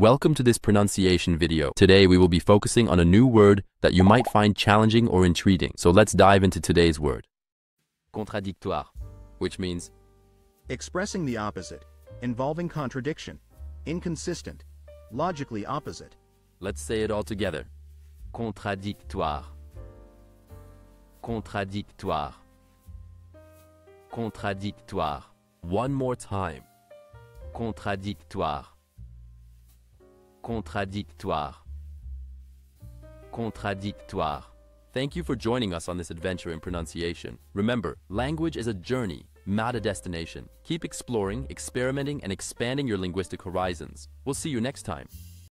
Welcome to this pronunciation video. Today we will be focusing on a new word that you might find challenging or intriguing. So let's dive into today's word. Contradictoire, which means expressing the opposite, involving contradiction, inconsistent, logically opposite. Let's say it all together. Contradictoire. Contradictoire. Contradictoire. One more time. Contradictoire. Contradictoire. Contradictoire. Thank you for joining us on this adventure in pronunciation. Remember, language is a journey, not a destination. Keep exploring, experimenting, and expanding your linguistic horizons. We'll see you next time.